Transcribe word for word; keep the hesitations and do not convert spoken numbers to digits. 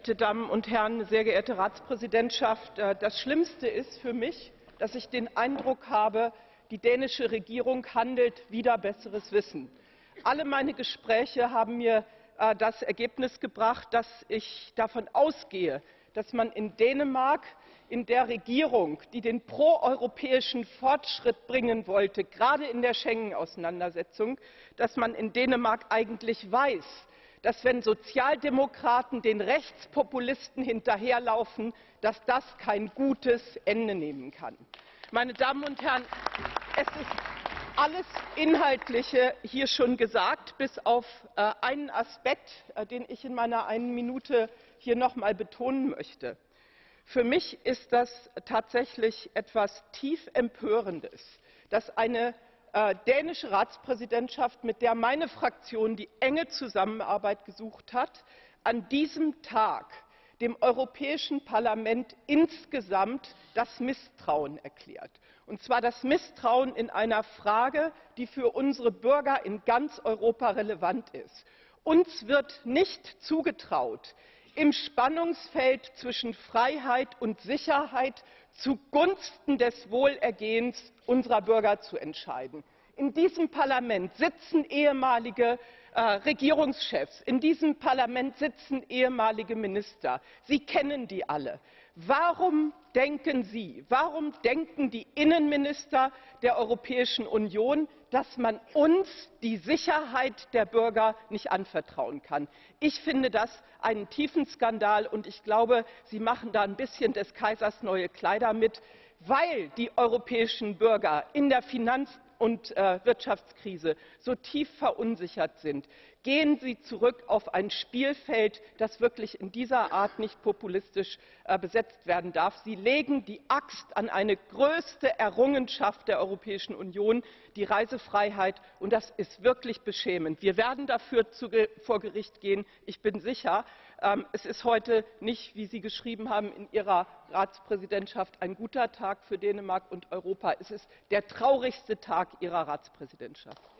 verehrte Damen und Herren, sehr geehrte Ratspräsidentschaft! Das Schlimmste ist für mich, dass ich den Eindruck habe, die dänische Regierung handelt wider besseres Wissen. Alle meine Gespräche haben mir das Ergebnis gebracht, dass ich davon ausgehe, dass man in Dänemark, in der Regierung, die den proeuropäischen Fortschritt bringen wollte, gerade in der Schengen-Auseinandersetzung, dass man in Dänemark eigentlich weiß, dass, wenn Sozialdemokraten den Rechtspopulisten hinterherlaufen, dass das kein gutes Ende nehmen kann. Meine Damen und Herren, es ist alles Inhaltliche hier schon gesagt, bis auf äh, einen Aspekt, äh, den ich in meiner einen Minute hier noch mal betonen möchte. Für mich ist das tatsächlich etwas tief Empörendes, dass eine äh, dänische Ratspräsidentschaft, mit der meine Fraktion die enge Zusammenarbeit gesucht hat, an diesem Tag dem Europäischen Parlament insgesamt das Misstrauen erklärt. Und zwar das Misstrauen in einer Frage, die für unsere Bürger in ganz Europa relevant ist. Uns wird nicht zugetraut, im Spannungsfeld zwischen Freiheit und Sicherheit zugunsten des Wohlergehens unserer Bürger zu entscheiden. In diesem Parlament sitzen ehemalige äh, Regierungschefs, in diesem Parlament sitzen ehemalige Minister. Sie kennen die alle. Warum denken Sie, warum denken die Innenminister der Europäischen Union, dass man uns die Sicherheit der Bürger nicht anvertrauen kann? Ich finde das einen tiefen Skandal, und ich glaube, Sie machen da ein bisschen des Kaisers neue Kleider mit, weil die europäischen Bürger in der Finanz- und äh, Wirtschaftskrise so tief verunsichert sind. Gehen Sie zurück auf ein Spielfeld, das wirklich in dieser Art nicht populistisch äh, besetzt werden darf. Sie legen die Axt an eine größte Errungenschaft der Europäischen Union, die Reisefreiheit, und das ist wirklich beschämend. Wir werden dafür zu, vor Gericht gehen. Ich bin sicher, ähm, es ist heute nicht, wie Sie geschrieben haben in Ihrer Ratspräsidentschaft, ein guter Tag für Dänemark und Europa. Es ist der traurigste Tag Ihrer Ratspräsidentschaft.